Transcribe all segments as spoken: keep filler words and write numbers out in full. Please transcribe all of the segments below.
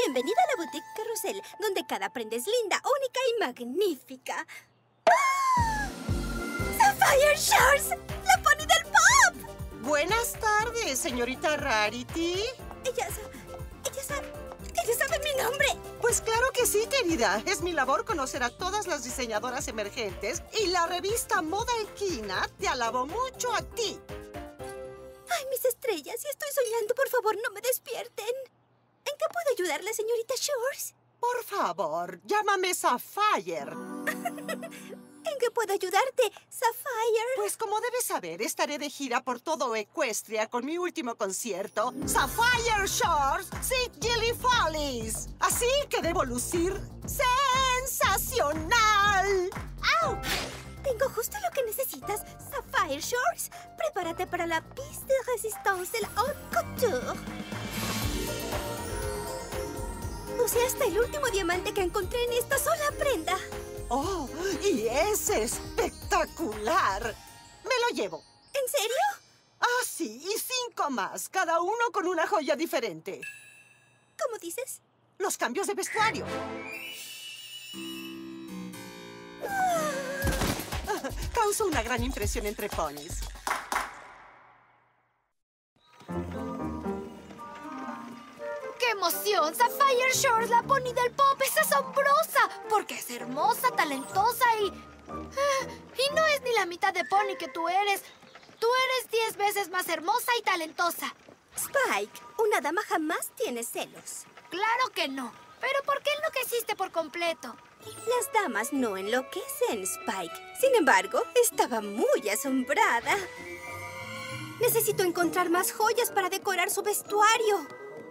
Bienvenida a la Boutique Carrusel, donde cada prenda es linda, única y magnífica. ¡Ah! ¡Sapphire Shores! ¡La pony del pop! Buenas tardes, señorita Rarity. Ella sabe... Ella sabe... Ella sabe mi nombre. Pues claro que sí, querida. Es mi labor conocer a todas las diseñadoras emergentes y la revista Moda Equina te alabó mucho a ti. Ay, mis estrellas, si estoy soñando, por favor, no me despierten. ¿En qué puedo ayudarle, señorita Shores? Por favor, llámame Sapphire. ¿En qué puedo ayudarte, Sapphire? Pues como debes saber, estaré de gira por todo Equestria con mi último concierto, Sapphire Shores Sid Gilly Follies. Así que debo lucir sensacional. ¡Au! Tengo justo lo que necesitas, Sapphire Shores. Prepárate para la piste de resistance de la haute couture. Usé hasta el último diamante que encontré en esta sola prenda. ¡Oh! ¡Y es espectacular! ¡Me lo llevo! ¿En serio? Ah, sí, y cinco más, cada uno con una joya diferente. ¿Cómo dices? Los cambios de vestuario. Ah. Causó una gran impresión entre ponis. ¡Qué emoción! Sapphire Shores, la pony del pop, es asombrosa. Porque es hermosa, talentosa y... Y no es ni la mitad de pony que tú eres. Tú eres diez veces más hermosa y talentosa. Spike, una dama jamás tiene celos. Claro que no. ¿Pero por qué enloqueciste por completo? Las damas no enloquecen, Spike. Sin embargo, estaba muy asombrada. Necesito encontrar más joyas para decorar su vestuario.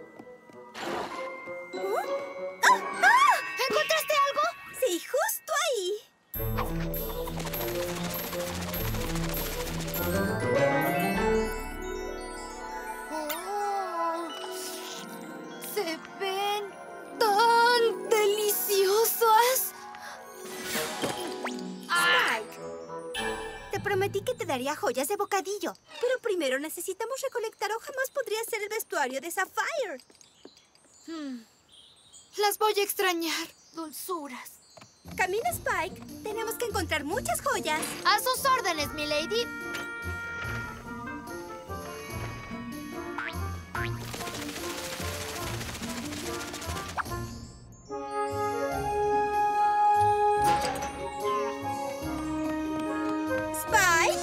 ¿Oh? ¡Ah! ¡Ah! ¿Encontraste algo? Sí, justo ahí. Oh, se ven tan deliciosas. Spike, te prometí que te daría joyas de bocadillo. Pero primero necesitamos recolectar o jamás podría ser el vestuario de Sapphire. Hmm. Las voy a extrañar, dulzuras. Camina, Spike. Tenemos que encontrar muchas joyas. A sus órdenes, milady. Spike.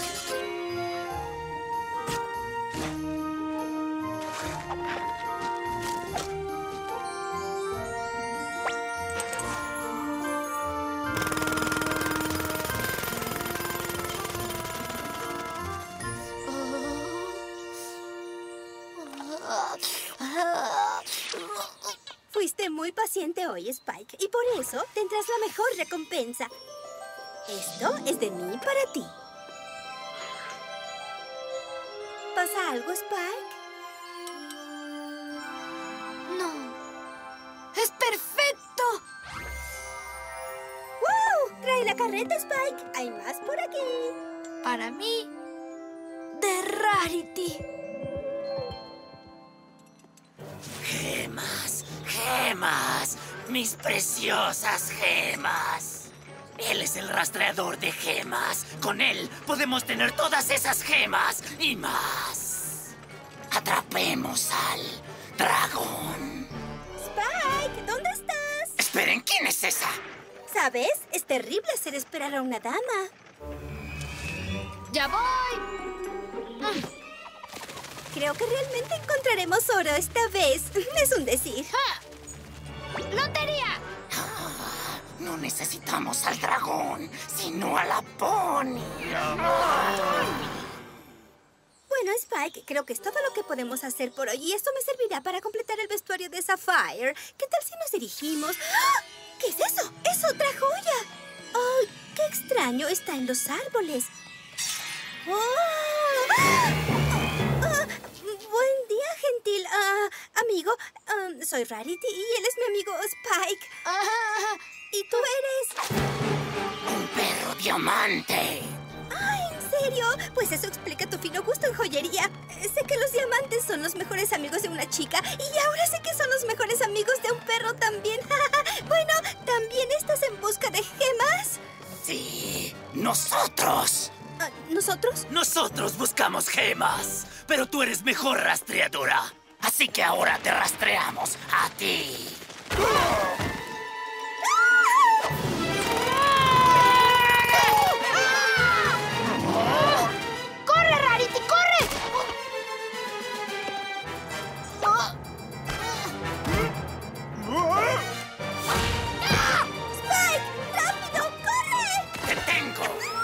Fuiste muy paciente hoy, Spike, y por eso tendrás la mejor recompensa. Esto es de mí para ti. ¿Pasa algo, Spike? No. ¡Es perfecto! ¡Wow! ¡Trae la carreta, Spike! Hay más por aquí. Para mí, de Rarity. ¡Gemas! ¡Gemas! ¡Mis preciosas gemas! Él es el rastreador de gemas. Con él podemos tener todas esas gemas y más. Atrapemos al dragón. Spike, ¿dónde estás? Esperen, ¿quién es esa? ¿Sabes? Es terrible hacer esperar a una dama. ¡Ya voy! Mm. Creo que realmente encontraremos oro esta vez. Es un decir. ¡Ja! ¡Lotería! Ah, no necesitamos al dragón, sino a la pony. Bueno, Spike, creo que es todo lo que podemos hacer por hoy y esto me servirá para completar el vestuario de Sapphire. ¿Qué tal si nos dirigimos? ¡Ah! ¿Qué es eso? ¡Es otra joya! ¡Oh, qué extraño! Está en los árboles. ¡Oh! ¡Ah! ¡Ah! Buen día, gentil uh, amigo. Um, soy Rarity y él es mi amigo Spike. Ah, ¿Y tú eres? ¡Un perro diamante! ¡Ay, en serio! Pues eso explica tu fino gusto en joyería. Sé que los diamantes son los mejores amigos de una chica y ahora sé que son los mejores amigos de un perro nosotros? Nosotros buscamos gemas, pero tú eres mejor rastreadora. Así que ahora te rastreamos a ti. ¡Corre, Rarity, corre! ¡Spike! ¡Rápido! ¡Corre! ¡Te tengo!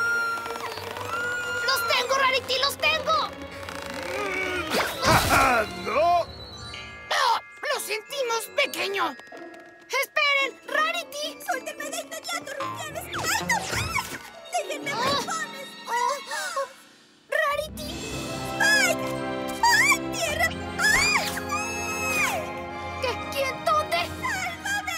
¡Los tengo, Rarity, los tengo! ¡No! ¡Lo sentimos, pequeño! ¡Esperen! ¡Rarity! ¡Suéltenme de inmediato, rufianes! ¡Alto! ¡Déjenme, maricones! ¡Rarity! ¡Spike! ¡Ah! ¡Tierra! ¡Ah! ¿Qué? ¿Quién? ¿Dónde? ¡Sálvame!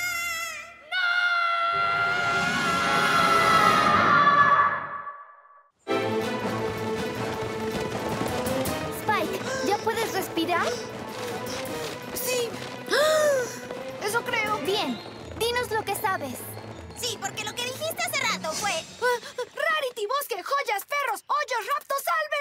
Spike, ¿ya puedes respirar? Sí. Eso creo. Bien. Dinos lo que sabes. Sí, porque lo que dijiste hace rato fue... Rarity, bosque, joyas, perros, hoyos, raptos,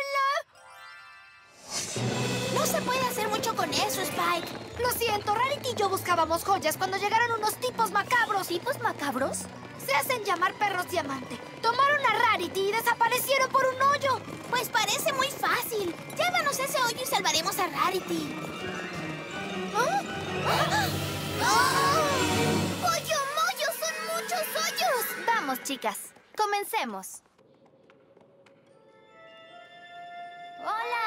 sálvenla. No se puede hacer mucho con eso, Spike. Lo siento, Rarity y yo buscábamos joyas cuando llegaron unos tipos macabros. ¿Tipos macabros? Se hacen llamar perros diamante. Tomaron a Rarity y desaparecieron por un hoyo. Pues parece muy fácil. Llévanos a ese hoyo y salvaremos a Rarity. ¿Ah? ¡Ah! ¡Ah! ¡Pollo mollo! ¡Son muchos hoyos! Vamos, chicas. Comencemos. ¡Hola!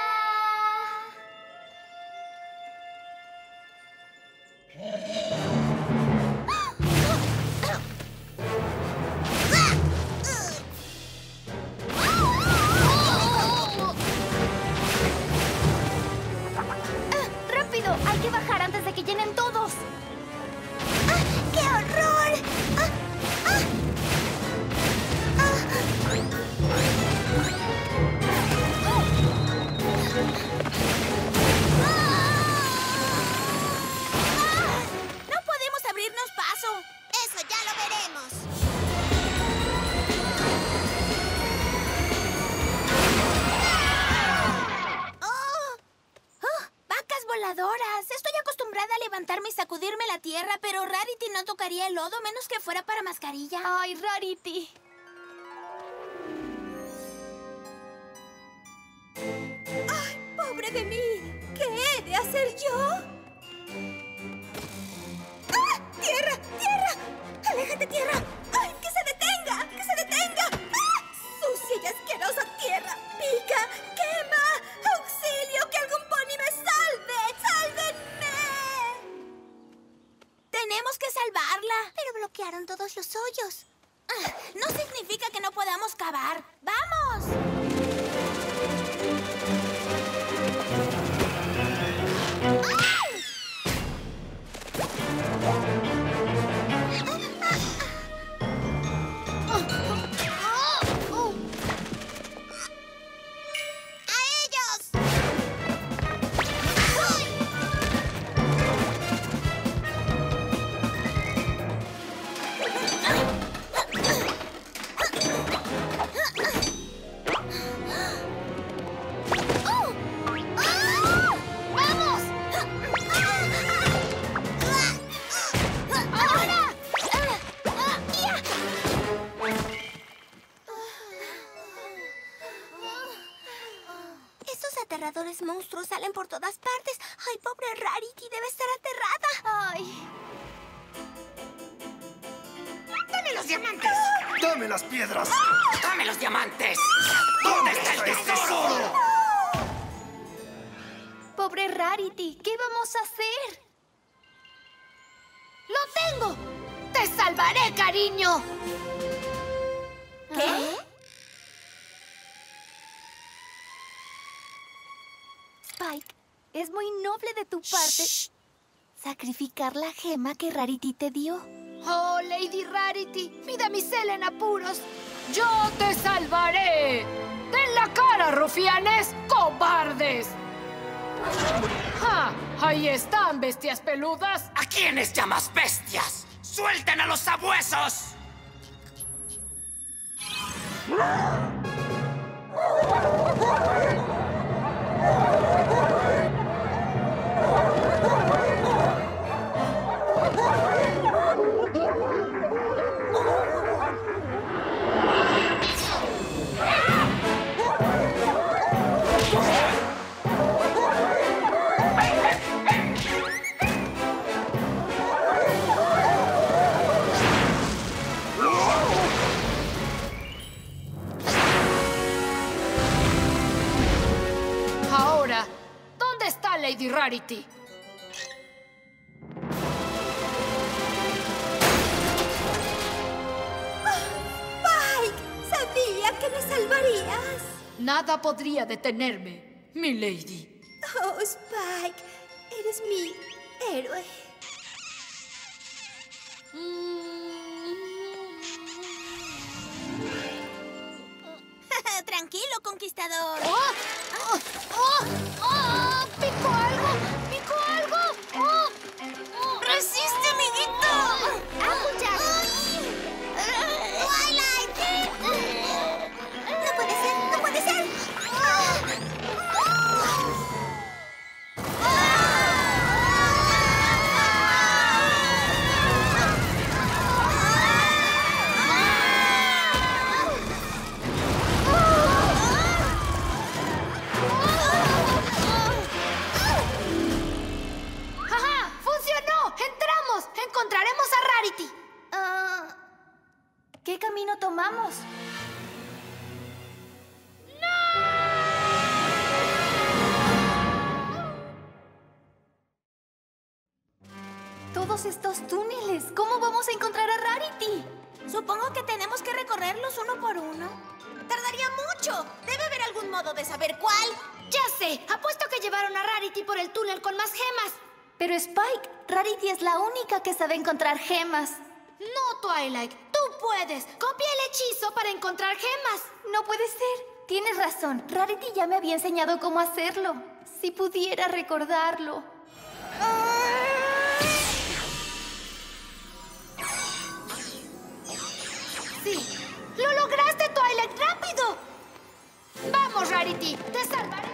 ¡Rápido! Hay que bajar antes de que llenen todos. ¡Ah! ¡Qué horror! ¡Ah! ¡Ah! ¡Ah! ¡No podemos abrirnos paso! Eso ya lo veremos. ¡Oh! ¡Oh! ¡Vacas voladoras! Estoy acostumbrada a levantarme y sacudirme la tierra, pero Rarity no tocaría el lodo menos que fuera para mascarilla. ¡Ay, Rarity! ¡Ay, pobre de mí! ¿Qué he de hacer yo? ¡Ah! ¡Tierra! ¡Tierra! ¡Aléjate, tierra! ¡Ay, que se detenga! ¡Que se detenga! ¡Ah! ¡Sucia y asquerosa tierra! ¡Pica! ¡Quema! ¡Auxilio! ¡Que algún pony me salve! ¡Sálvenme! Tenemos que salvarla. Pero bloquearon todos los hoyos. Ah, no significa que no podamos cavar. ¡Vamos! ¡A ellos! ¡Vamos! ¡Ahora! Estos aterradores monstruos salen por todas partes. ¡Ay, pobre Rarity! Debe estar aterrada. ¡Ay! ¡Dame los diamantes! ¡Dame las piedras! ¡Dame los diamantes! ¿Dónde está el tesoro? Pobre Rarity, ¿qué vamos a hacer? ¡Lo tengo! ¡Te salvaré, cariño! ¿Qué? Spike, es muy noble de tu parte sacrificar la gema que Rarity te dio. Oh, Lady Rarity, mi damisela en apuros. ¡Yo te salvaré! ¡Den la cara, rufianes! ¡Cobardes! ¡Ja! ¡Ahí están, bestias peludas! ¿A quiénes llamas bestias? ¡Suelten a los sabuesos! Ahora, ¿dónde está Lady Rarity? ¡Spike! Sabía que me salvarías. Nada podría detenerme, mi lady. Oh, Spike, eres mi héroe. Tranquilo, conquistador. ¡Oh! ¡Oh! ¡Oh! ¡Oh! ¡Pico algo! ¡Pico algo! ¡Oh! ¡Oh! ¡Resiste, amiguito! ¡Acuchar! ¡Twilight! ¡No puede ser! ¡No puede ser! ¡Ajá! ¡Funcionó! ¡Entramos! ¡Encontraremos a Rarity! Ah, ¿qué camino tomamos? Todos estos túneles, ¿cómo vamos a encontrar a Rarity? Supongo que tenemos que recorrerlos uno por uno. Tardaría mucho. Debe haber algún modo de saber cuál. ¡Ya sé! Apuesto que llevaron a Rarity por el túnel con más gemas. Pero Spike, Rarity es la única que sabe encontrar gemas. No, Twilight. Tú puedes. Copia el hechizo para encontrar gemas. No puede ser. Tienes razón. Rarity ya me había enseñado cómo hacerlo. Si pudiera recordarlo. Sí. ¡Lo lograste, Twilight! ¡Rápido! ¡Vamos, Rarity! ¡Te salvaré!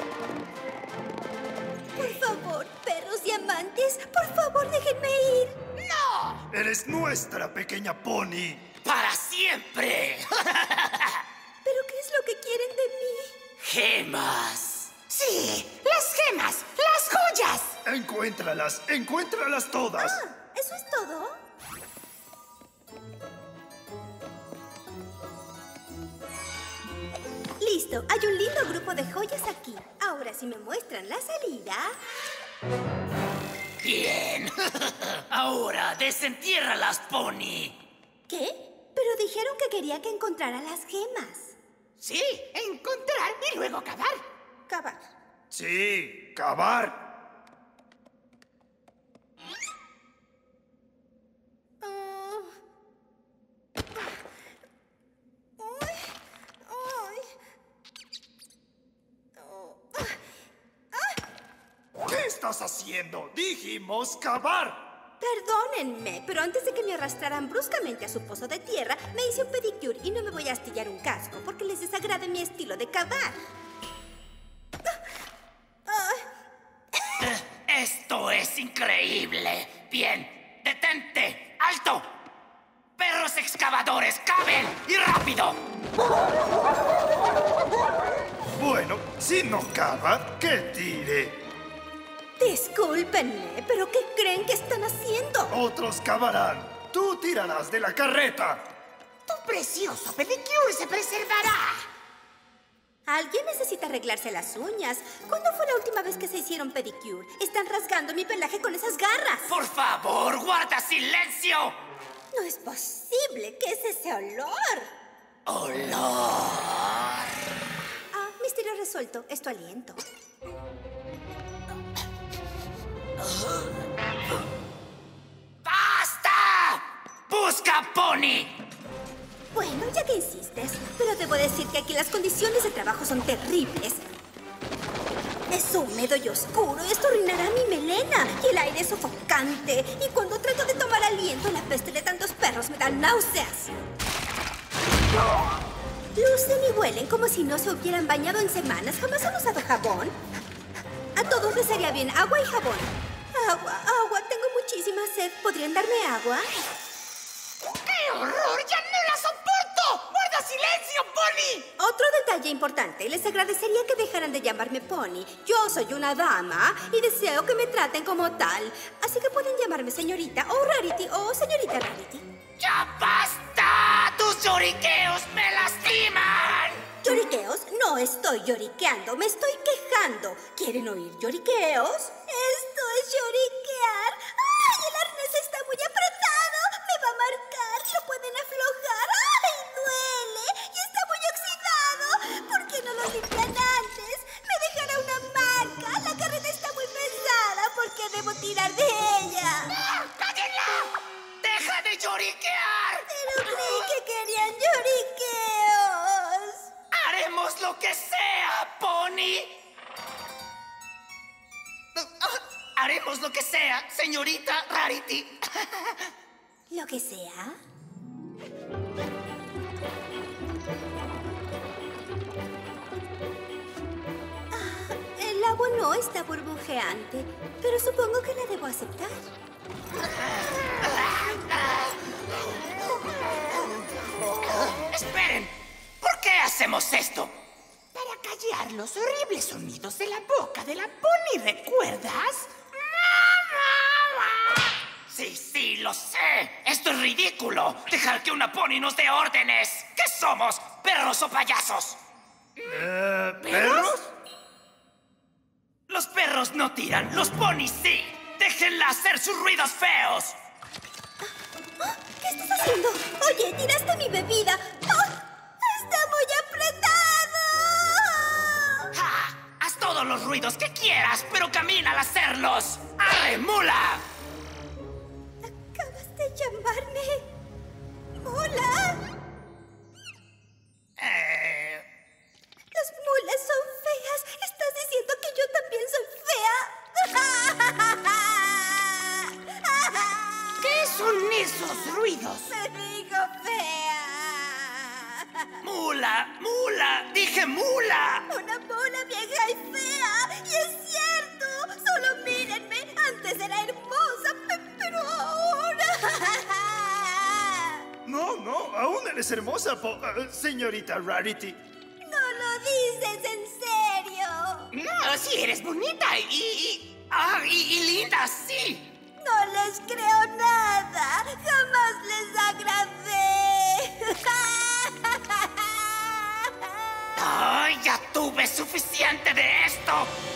Por favor, perros diamantes, por favor, déjenme ir. ¡No! Eres nuestra pequeña pony. ¡Para siempre! ¿Pero qué es lo que quieren de mí? ¡Gemas! ¡Sí! ¡Las gemas! ¡Las joyas! Encuéntralas, encuéntralas todas. Ah, ¿eso es todo? Listo, hay un lindo grupo de joyas aquí. Ahora, si me muestran la salida... ¡Bien! Ahora, desentiérralas, Pony. ¿Qué? Pero dijeron que quería que encontrara las gemas. Sí, encontrar y luego cavar. Cavar. Sí, cavar. Ah. Ay, ay. Oh. ¿Qué estás haciendo? Dijimos cavar. Perdónenme, pero antes de que me arrastraran bruscamente a su pozo de tierra, me hice un pedicure y no me voy a astillar un casco porque les desagrade mi estilo de cavar. Esto es increíble. Bien, detente. ¡Alto! ¡Perros excavadores, caben! ¡Y rápido! Bueno, si no cava, que tire. Discúlpenme, pero ¿qué creen que están haciendo? Otros cavarán. Tú tirarás de la carreta. Tu precioso pedicure se preservará. Alguien necesita arreglarse las uñas. ¿Cuándo fue la última vez que se hicieron pedicure? Están rasgando mi pelaje con esas garras. Por favor, guarda silencio. No es posible. ¿Qué es ese olor? Olor. Ah, misterio resuelto. Es tu aliento. ¡Basta! ¡Busca, Pony! Bueno, ya que insistes, pero debo decir que aquí las condiciones de trabajo son terribles. Es húmedo y oscuro, esto arruinará mi melena, y el aire es sofocante. Y cuando trato de tomar aliento, la peste de tantos perros me da náuseas. Lucen y huelen como si no se hubieran bañado en semanas. ¿Jamás han usado jabón? A todos les haría bien agua y jabón. Agua, agua. Tengo muchísima sed. ¿Podrían darme agua? ¡Qué horror! ¡Ya no la soporto! ¡Guarda silencio, Pony! Otro detalle importante. Les agradecería que dejaran de llamarme Pony. Yo soy una dama y deseo que me traten como tal. Así que pueden llamarme señorita o Rarity o señorita Rarity. ¡Ya basta! ¡Tus lloriqueos me lastiman! ¿Lloriqueos? No estoy lloriqueando, me estoy quejando. ¿Quieren oír lloriqueos? Esto es lloriquear. ¡Ay, el arnés está muy apretado! Me va a marcar, lo pueden aflojar. ¡Ay, duele! Y está muy oxidado. ¿Por qué no lo limpian antes? Me dejará una marca. La carreta está muy pesada. ¿Por qué debo tirar de ella? ¡Ah, cállenla! ¡Deja de lloriquear! Pero creí que querían lloriqueos. ¡Haremos lo que sea, Pony! Haremos lo que sea, señorita Rarity. ¿Lo que sea? Ah, el agua no está burbujeante, pero supongo que la debo aceptar. ¡Esperen! ¿Por qué hacemos esto? Para callar los horribles sonidos de la boca de la Pony, ¿recuerdas? Sí, sí, lo sé. Esto es ridículo. Dejar que una Pony nos dé órdenes. ¿Qué somos? ¿Perros o payasos? Eh, ¿Perros? Los perros no tiran, los ponis sí. Déjenla hacer sus ruidos feos. ¿Qué estás haciendo? Oye, tiraste mi bebida. ¡Oh! ¡Está muy apretado! ¡Ja! Haz todos los ruidos que quieras, pero camina al hacerlos. ¡Arre, mula! ¿Acabas de llamarme mula? Eh... Las mulas son feas. ¿Estás diciendo que yo también soy fea? ¿Qué son esos ruidos? Me digo fea. ¡Mula! ¡Mula! ¡Dije mula! Una mula vieja y fea. Y es cierto. Solo mírenme. Antes era hermosa, pe- pero ahora... No, no, aún eres hermosa, po- eh, señorita Rarity. No lo dices en serio. No, sí, eres bonita y... y ah, y, y linda, sí. No les creo nada. Jamás les agradé. ¡Ay, ya tuve suficiente de esto!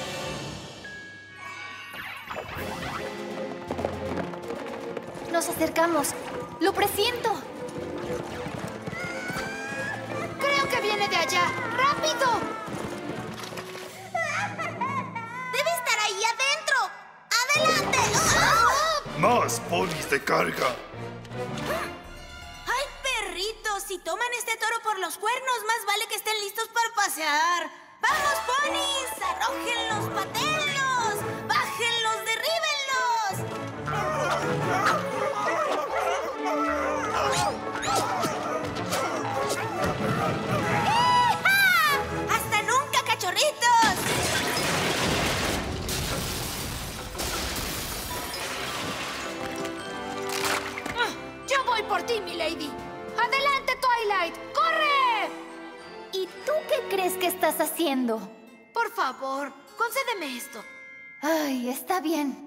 Nos acercamos. Lo presiento. Creo que viene de allá. ¡Rápido! Debe estar ahí adentro. ¡Adelante! ¡Oh! Más ponis de carga. ¡Ay, perritos! Si toman este toro por los cuernos, más vale que estén listos para pasear. ¡Vamos, ponis! ¡Arrójenlos, patéenlos! ¡Bájenlos, derríbenlos! ¡Eja! ¡Hasta nunca, cachorritos! Yo voy por ti, milady. ¡Adelante, Twilight! ¡Corre! ¿Y tú qué crees que estás haciendo? Por favor, concédeme esto. Ay, está bien.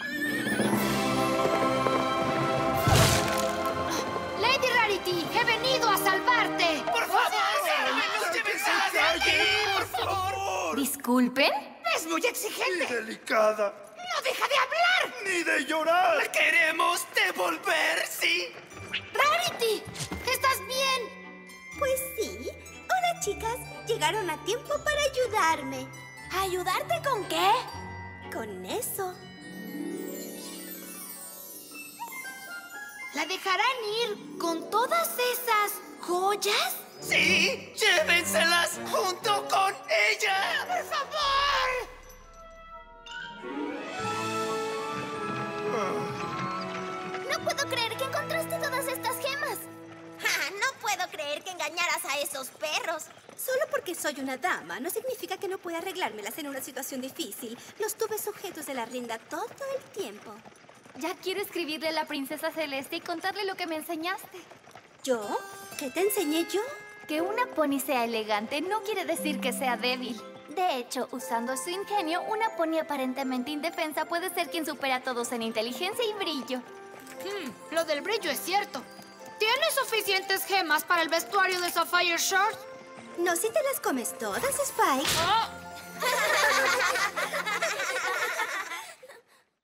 Lady Rarity, he venido a salvarte. ¡Por favor, sálvenos! ¡Llévense de aquí, por favor! ¿Disculpen? ¡Es muy Ni exigente! delicada, ¡No deja de hablar! ni de llorar. ¡La queremos devolver, sí! Rarity, ¿estás bien? Pues sí. Hola, chicas. Llegaron a tiempo para ayudarme. ¿Ayudarte con qué? Con eso. ¿La dejarán ir con todas esas joyas? ¡Sí! ¡Llévenselas junto con ella! ¡Por favor! No puedo creer que encontraste todas estas gemas. Ja, no puedo creer que engañaras a esos perros. Solo porque soy una dama no significa que no pueda arreglármelas en una situación difícil. Los tuve sujetos de la rienda todo el tiempo. Ya quiero escribirle a la princesa Celeste y contarle lo que me enseñaste. ¿Yo? ¿Qué te enseñé yo? Que una pony sea elegante no quiere decir que sea débil. De hecho, usando su ingenio, una pony aparentemente indefensa puede ser quien supera a todos en inteligencia y brillo. Hmm, lo del brillo es cierto. ¿Tienes suficientes gemas para el vestuario de Sapphire Shores? No si te las comes todas, Spike. Oh.